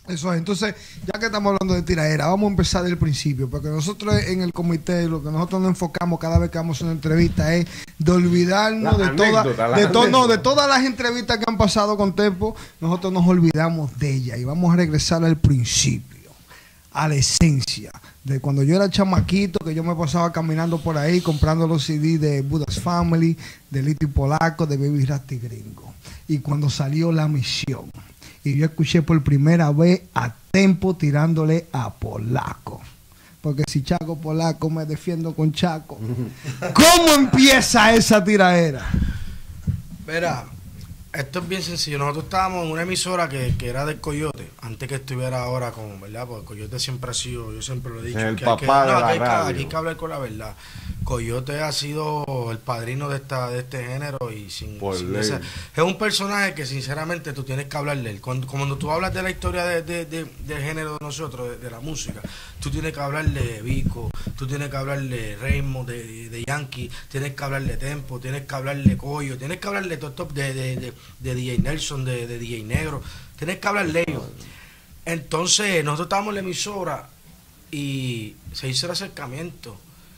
Eso es. Entonces, ya que estamos hablando de tiraera, vamos a empezar del principio, porque nosotros en el comité, lo que nosotros nos enfocamos cada vez que vamos a una entrevista es de olvidarnos de todas las entrevistas que han pasado con Tempo. Nosotros nos olvidamos de ella y vamos a regresar al principio, a la esencia de cuando yo era chamaquito, que yo me pasaba caminando por ahí comprando los CD de Buddha's Family, de Lito y Polaco, de Baby Rasta y Gringo, y cuando salió La Misión y yo escuché por primera vez a Tempo tirándole a Polaco, porque si Chaco Polaco me defiendo con Chaco. ¿Cómo empieza esa tiraera? Verá, esto es bien sencillo. Nosotros estábamos en una emisora que era del Coyote, antes que estuviera ahora con, ¿verdad? Porque Coyote siempre ha sido, yo siempre lo he dicho, el que papá de la aquí radio. hay que hablar con la verdad. Coyote ha sido el padrino de este género y es un personaje que sinceramente tú tienes que hablar de él. Cuando tú hablas de la historia del género de nosotros, de la música, tú tienes que hablar de Vico, tú tienes que hablar de Raymond, de Yankee, tienes que hablar de Tempo, tienes que hablar de Coyo, tienes que hablar de top de DJ Nelson, de DJ Negro, tienes que hablar de ellos. Entonces nosotros estábamos en la emisora y se hizo el acercamiento.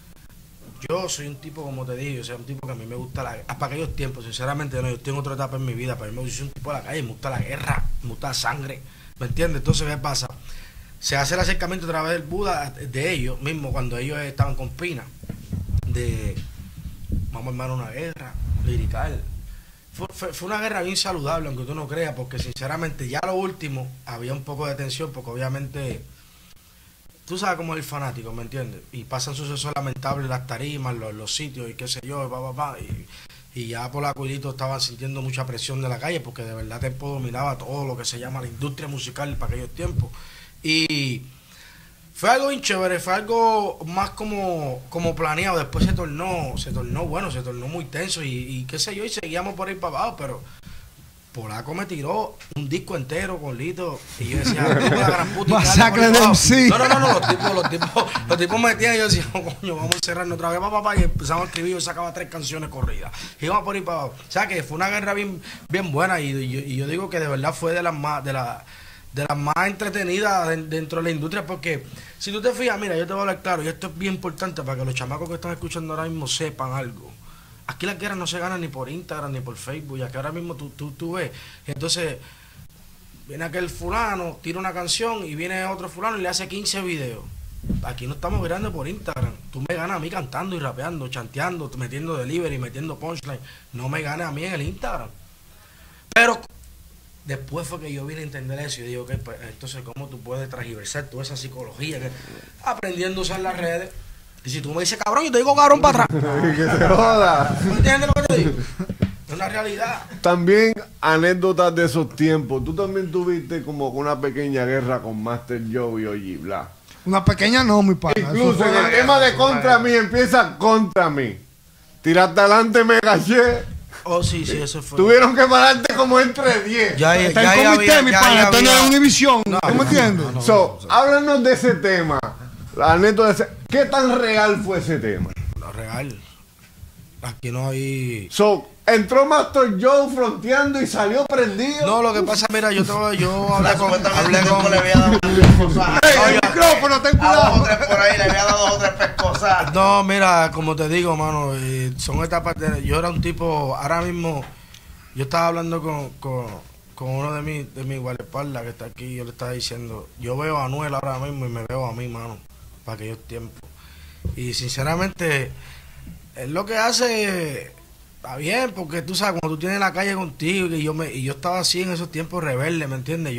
Yo soy un tipo, como te digo, yo soy un tipo que a mí me gusta para aquellos tiempos, sinceramente, no, yo tengo otra etapa en mi vida, para mí yo soy un tipo de la calle, me gusta la guerra, me gusta la sangre, ¿me entiendes? Entonces, ¿qué pasa? Se hace el acercamiento a través del Buda, de ellos mismos, cuando ellos estaban con Pina, de vamos a armar una guerra, lirical. Fue una guerra bien saludable, aunque tú no creas, porque sinceramente ya lo último había un poco de tensión, porque obviamente tú sabes cómo es el fanático, ¿me entiendes? Y pasan sucesos lamentables en las tarimas, los sitios y qué sé yo, y ya por la cuidito estaban sintiendo mucha presión de la calle, porque de verdad Tempo dominaba todo lo que se llama la industria musical para aquellos tiempos. Y fue algo bien chévere, fue algo más como planeado. Después se tornó bueno, se tornó muy tenso y qué sé yo, y seguíamos por ahí para abajo, pero Polaco me tiró un disco entero con Lito y yo decía, la gran puta, Masacre de MC. los tipos metían y yo decía, oh, coño, vamos a cerrarnos otra vez, papá, y empezamos a escribir y sacaba 3 canciones corridas. Y íbamos por ahí para abajo. O sea que fue una guerra bien buena y yo digo que de verdad fue de las más entretenidas dentro de la industria, porque si tú te fijas, mira, yo te voy a hablar claro, y esto es bien importante para que los chamacos que están escuchando ahora mismo sepan algo. Aquí las guerras no se ganan ni por Instagram ni por Facebook, ya que ahora mismo tú ves. Entonces, viene aquel fulano, tira una canción y viene otro fulano y le hace 15 videos. Aquí no estamos grabando por Instagram. Tú me ganas a mí cantando y rapeando, chanteando, metiendo delivery, metiendo punchline. No me ganas a mí en el Instagram. Pero después fue que yo vine a entender eso y digo, que pues, entonces, ¿cómo tú puedes transversar toda esa psicología? Aprendiendo a usar las redes. Y si tú me dices cabrón, yo te digo cabrón para atrás. Que se joda. ¿Me entiendes lo que te digo? Es una realidad. También anécdotas de esos tiempos. Tú también tuviste como una pequeña guerra con Master Joe y Oji Bla. Una pequeña no, mi pana. Incluso en el tema de contra mí empieza contra mí. Tiraste adelante, me gaché. Oh, sí, eso fue. Tuvieron que pararte como entre 10. Está en comité, mi pana. Esto no es Univisión. ¿Tú me entiendes? Háblanos de ese tema. La anécdota, ¿qué tan real fue ese tema? No, real. Aquí no hay... Entró Master Joe fronteando y salió prendido. No, lo que pasa, mira, yo hablé con... Le había dado el micrófono, ten cuidado. Por ahí, le había dado 2 o 3 pescosas. No, mira, como te digo, mano, son etapas yo era un tipo, ahora mismo, yo estaba hablando con uno de mis guardaespaldas que está aquí, yo le estaba diciendo, yo veo a Anuel ahora mismo y me veo a mí, mano, para aquellos tiempos. Y sinceramente, él lo que hace está bien, porque tú sabes, cuando tú tienes la calle contigo, y yo estaba así en esos tiempos rebeldes, ¿me entiendes?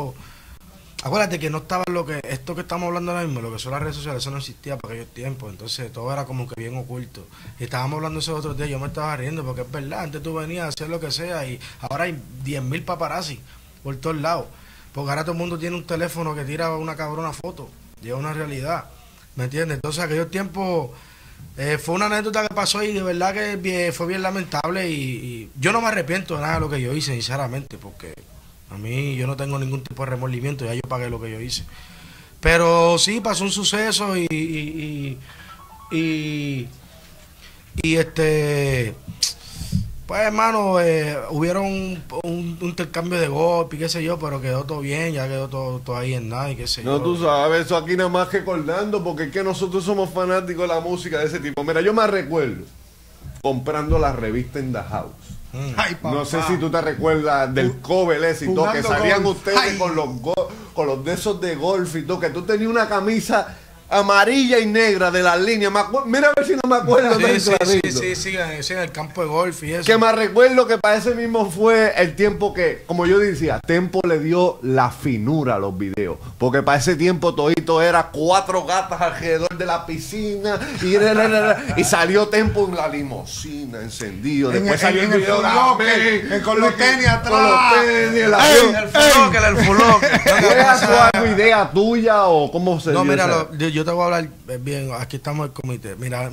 Acuérdate que no estaba esto que estamos hablando ahora mismo, lo que son las redes sociales, eso no existía para aquellos tiempos, entonces todo era como que bien oculto. Y estábamos hablando esos otros días, yo me estaba riendo, porque es verdad, antes tú venías a hacer lo que sea y ahora hay 10.000 paparazzi por todos lados, porque ahora todo el mundo tiene un teléfono que tira una cabrona foto, y es una realidad, ¿me entiendes? Entonces aquellos tiempos fue una anécdota que pasó y de verdad que fue bien lamentable y yo no me arrepiento de nada de lo que yo hice, sinceramente, porque a mí yo no tengo ningún tipo de remordimiento, ya yo pagué lo que yo hice. Pero sí, pasó un suceso pues Pues, hermano, hubieron un intercambio de golpes, qué sé yo, pero quedó todo bien, ya quedó todo ahí en nada y qué sé yo. No, tú sabes, eso aquí nada más que recordando, porque es que nosotros somos fanáticos de la música de ese tipo. Mira, yo me recuerdo comprando la revista In The House. Ay, papá. No sé si tú te recuerdas del cover ese y todo, que salían ustedes con los de esos de golf y todo, que tú tenías una camisa amarilla y negra de las líneas. Mira a ver si no me acuerdo del clarito. Sí, en el campo de golf y eso. Que me recuerdo que para ese mismo fue el tiempo que, como yo decía, Tempo le dio la finura a los videos. Porque para ese tiempo todito era 4 gatas alrededor de la piscina y salió Tempo en la limusina encendido. Después salió el video con los tenis atrás. Con los tenis, el fuloque. ¿Fue tu idea tuya o cómo se dio? No, mira, yo te voy a hablar bien. Aquí estamos en el comité. Mira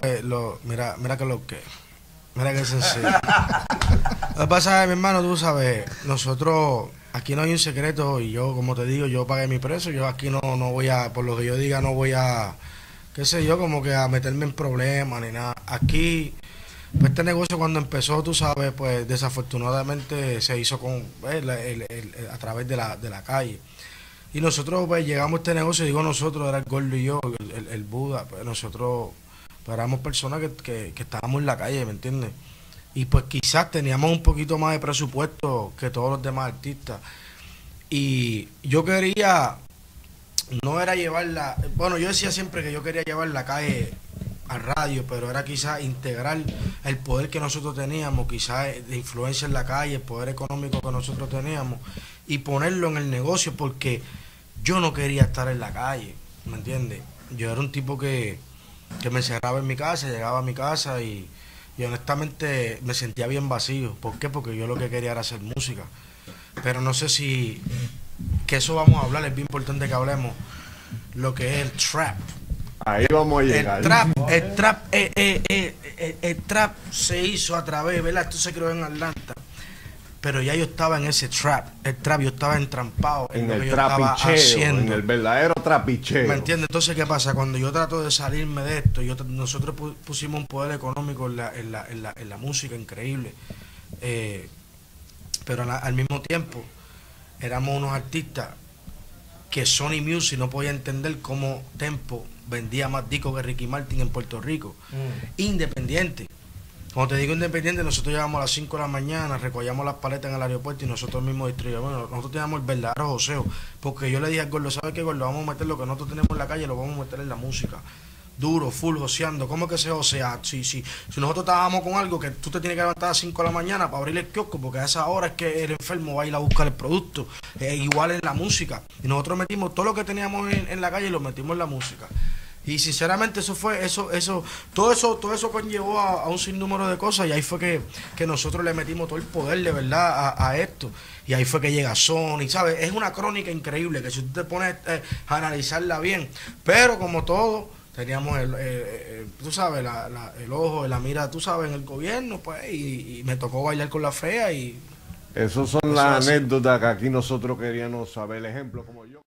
que es sencillo. Lo que pasa es, mi hermano, tú sabes, nosotros aquí no hay un secreto y yo, como te digo, yo pagué mi precio. Yo aquí no voy a, por lo que yo diga, no voy a, qué sé yo, como que a meterme en problemas ni nada. Aquí, pues este negocio cuando empezó, tú sabes, pues desafortunadamente se hizo con a través de la calle. Y nosotros pues llegamos a este negocio, digo nosotros, era el Gordo y yo, el Buda, pues nosotros pues, éramos personas que estábamos en la calle, ¿me entiendes? Y pues quizás teníamos un poquito más de presupuesto que todos los demás artistas. Y yo quería, no era llevarla, bueno, yo decía siempre que yo quería llevar la calle a radio, pero era quizás integrar el poder que nosotros teníamos, quizás de influencia en la calle, el poder económico que nosotros teníamos, y ponerlo en el negocio, porque yo no quería estar en la calle, ¿me entiendes? Yo era un tipo que me encerraba en mi casa, llegaba a mi casa y honestamente me sentía bien vacío. ¿Por qué? Porque yo lo que quería era hacer música. Pero no sé si, que eso vamos a hablar, es bien importante que hablemos, lo que es el trap. Ahí vamos a llegar. El trap se hizo a través, ¿verdad? Esto se creó en Atlanta. Pero ya yo estaba en ese trap, yo estaba entrampado en lo el que yo estaba haciendo. En el verdadero trapicheo. ¿Me entiendes? Entonces, ¿qué pasa? Cuando yo trato de salirme de esto, nosotros pusimos un poder económico en la música increíble. Pero al mismo tiempo, éramos unos artistas que Sony Music no podía entender cómo Tempo vendía más discos que Ricky Martin en Puerto Rico. Independiente. Cuando te digo independiente, nosotros llegamos a las 5 de la mañana, recogíamos las paletas en el aeropuerto y nosotros mismos distribuíamos. Bueno, nosotros teníamos el verdadero joseo, porque yo le dije al Gordo, ¿sabes qué, Gordo? Vamos a meter lo que nosotros tenemos en la calle, lo vamos a meter en la música. Duro, full, joseando. ¿Cómo que se josea? Si nosotros estábamos con algo que tú te tienes que levantar a las 5 de la mañana para abrir el kiosco, porque a esa hora es que el enfermo va a ir a buscar el producto. Igual en la música. Y nosotros metimos todo lo que teníamos en la calle y lo metimos en la música. Y sinceramente todo eso conllevó a un sinnúmero de cosas, y ahí fue que nosotros le metimos todo el poder de verdad a esto. Y ahí fue que llega Sony, ¿sabes? Es una crónica increíble que si tú te pones a analizarla bien, pero como todo, teníamos tú sabes, el ojo, la mira, tú sabes, en el gobierno, pues, y me tocó bailar con la fea y... Esas son las anécdotas que aquí nosotros queríamos saber, el ejemplo como yo.